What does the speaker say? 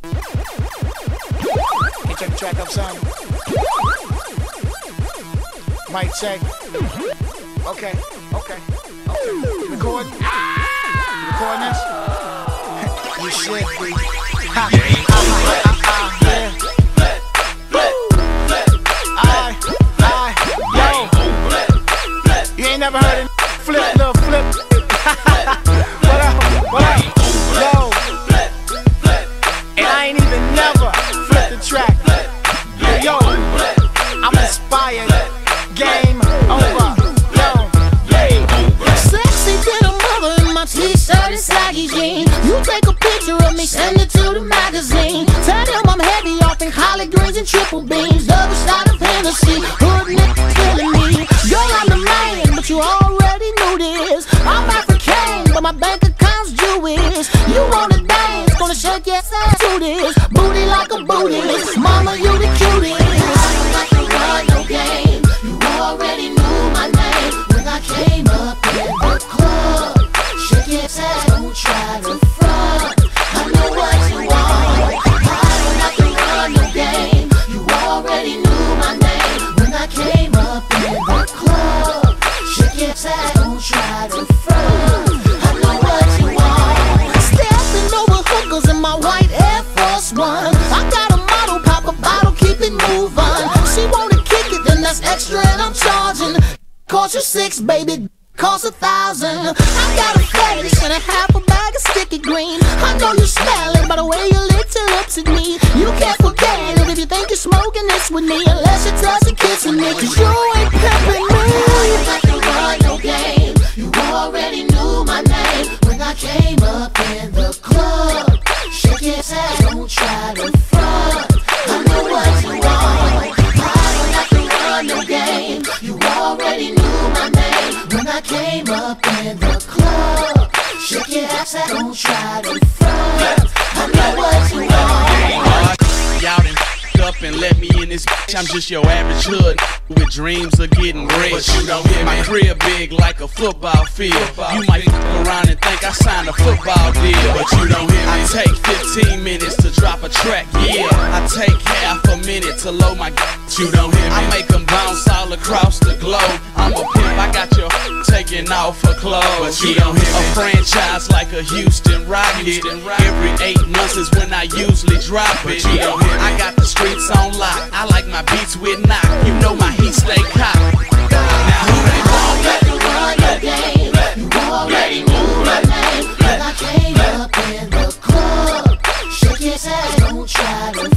Check the track up, son. Mic check. Okay. Recording? Recording this? You should be. Ha. Yo. You ain't never heard it. Flip, little flip. What up? Yo. And I ain't even never flipped the track. Yo, I'm inspired. Game over. Yo, sexy little mother in my t-shirt and saggy jeans. You take a picture of me, send it to the magazine. Tell them I'm heavy off in collard greens and triple beans. Double shot of Hennessy, hood niggas killing me. Girl, I'm the man, but you already knew this. I'm African, but my bank account's Jewish. You wanna dance, gonna shake your ass to this. Booty like a bootist, mama, you the cutest. I don't like to run no game. You already knew my name when I came up in the club. Shake your ass, don't try to front. I know what you want. I don't like to run no game. You already knew my name when I came up in the club. Shake your ass, don't try to front. I know what you want. Stepping over hookers in my white Air Force One. I got a model, pop a bottle, keep it moving. She wanna kick it, then that's extra and I'm charging. Cost you 6, baby, cost 1,000. I got a fetish and a half a bag of sticky green. I know you smell it by the way you lick your lips at me. You can't forget it if you think you're smoking this with me, unless you're touching kissing me, cause you ain't pimping me. I don't like to run no game. You already knew my name when I came up in the club. Shake your ass, don't try to front. I know what you want. I don't like to run no game. You already knew my name when I came up in the club. Shake your ass, don't try to front. I know what you want. Y'all done up and let me in this bitch. I'm just your average hood with dreams of getting rich. But you don't hear me. My crib big like a football field. You might fuck around and think I signed a football deal, but you don't hear me. I take 15 minutes to drop a track, yeah. I take half a minute to load my you don't hear me. I make them bounce all across the globe. I'm a pimp, I got your taking off her clothes. But you don't hear me. A franchise like a Houston Rocket. Every 8 months is when I usually drop it. You don't hear me. I got the streets on lock. I like my beats with knock. You know my heat stay cocked. Now who they want? Let me run your game. You already knew my name when I came up in the club. Shake your ass, don't try to